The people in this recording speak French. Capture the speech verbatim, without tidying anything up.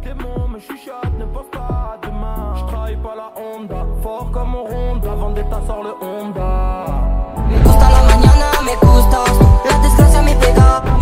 démons me chuchotent, ne pense pas à demain. Je travaille pas la Honda, fort comme on ronde. La vendetta sort le Honda. Me gusta la mañana, me gustas, la desgracia me pega.